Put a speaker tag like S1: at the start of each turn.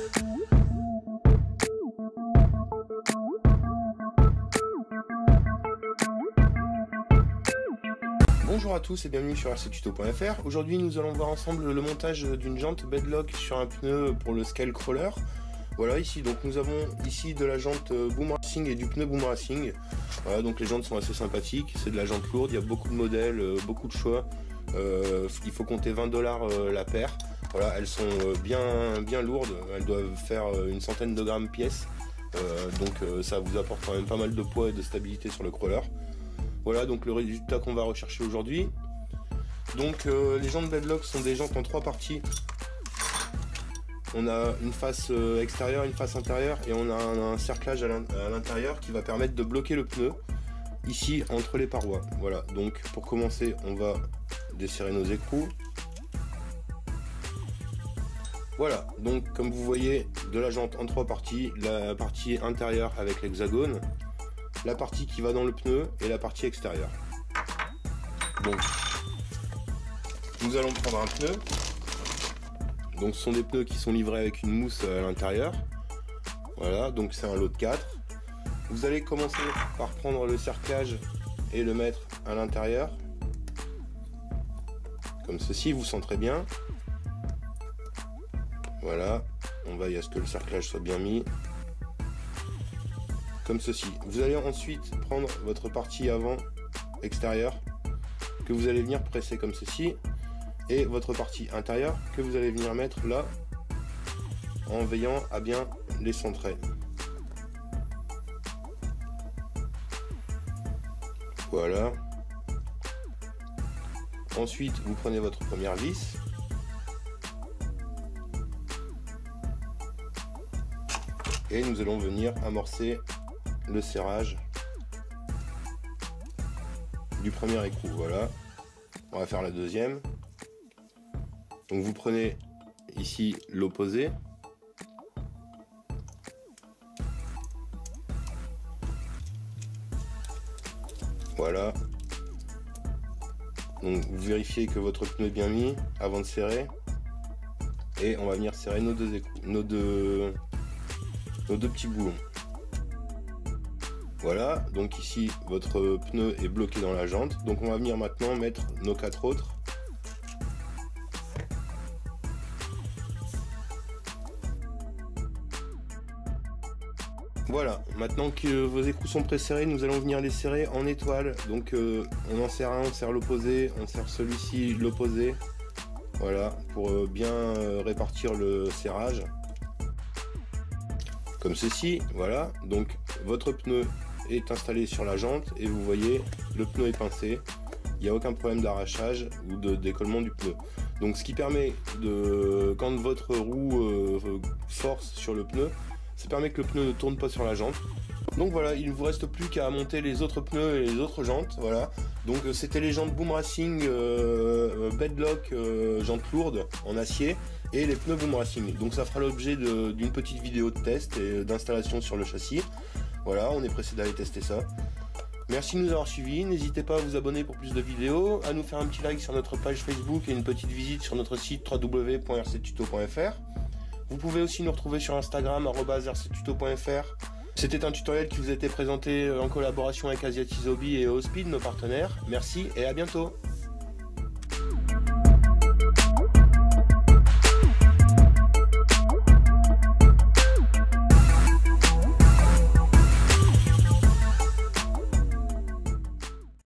S1: Bonjour à tous et bienvenue sur rctuto.fr. Aujourd'hui nous allons voir ensemble le montage d'une jante bedlock sur un pneu pour le scale crawler. Voilà, ici donc nous avons ici de la jante boom racing et du pneu boom racing. Voilà, donc les jantes sont assez sympathiques, c'est de la jante lourde, il y a beaucoup de modèles, beaucoup de choix. Il faut compter 20 $ la paire. Voilà, elles sont bien lourdes, elles doivent faire une centaine de grammes pièce. Donc ça vous apporte quand même pas mal de poids et de stabilité sur le crawler. Voilà donc le résultat qu'on va rechercher aujourd'hui. Donc les jantes bedlock sont des jantes en 3 parties. On a une face extérieure, une face intérieure et on a un cerclage à l'intérieur qui va permettre de bloquer le pneu ici entre les parois. Voilà, donc pour commencer on va desserrer nos écrous. Voilà, donc comme vous voyez de la jante en 3 parties, la partie intérieure avec l'hexagone, la partie qui va dans le pneu et la partie extérieure. Donc nous allons prendre un pneu. Donc ce sont des pneus qui sont livrés avec une mousse à l'intérieur. Voilà, donc c'est un lot de 4. Vous allez commencer par prendre le cerclage et le mettre à l'intérieur. Comme ceci, vous centrez bien. Voilà, on veille à ce que le cerclage soit bien mis. Comme ceci. Vous allez ensuite prendre votre partie avant extérieure que vous allez venir presser comme ceci et votre partie intérieure que vous allez venir mettre là en veillant à bien les centrer. Voilà. Ensuite vous prenez votre première vis. Et nous allons venir amorcer le serrage du premier écrou. Voilà, on va faire la deuxième. Donc vous prenez ici l'opposé, voilà, donc vous vérifiez que votre pneu est bien mis avant de serrer et on va venir serrer nos deux écrous, nos deux petits boulons. Voilà, donc ici votre pneu est bloqué dans la jante, donc on va venir maintenant mettre nos 4 autres. Voilà, maintenant que vos écrous sont pré-serrés, nous allons venir les serrer en étoile. Donc on en serre un, on serre l'opposé, on serre celui-ci l'opposé. Voilà, pour bien répartir le serrage. Comme ceci, voilà, donc votre pneu est installé sur la jante et vous voyez le pneu est pincé, il n'y a aucun problème d'arrachage ou de décollement du pneu. Donc ce qui permet de, quand votre roue force sur le pneu, ça permet que le pneu ne tourne pas sur la jante. Donc voilà, il ne vous reste plus qu'à monter les autres pneus et les autres jantes. Voilà, donc c'était les jantes boom racing bedlock, jantes lourdes en acier et les pneus boom racing. Donc ça fera l'objet d'une petite vidéo de test et d'installation sur le châssis. Voilà, on est pressé d'aller tester ça. Merci de nous avoir suivis, n'hésitez pas à vous abonner pour plus de vidéos, à nous faire un petit like sur notre page Facebook et une petite visite sur notre site www.rctuto.fr. Vous pouvez aussi nous retrouver sur Instagram @rctuto.fr. C'était un tutoriel qui vous a été présenté en collaboration avec Asiatiz Hobby et Ospeed, nos partenaires. Merci et à bientôt.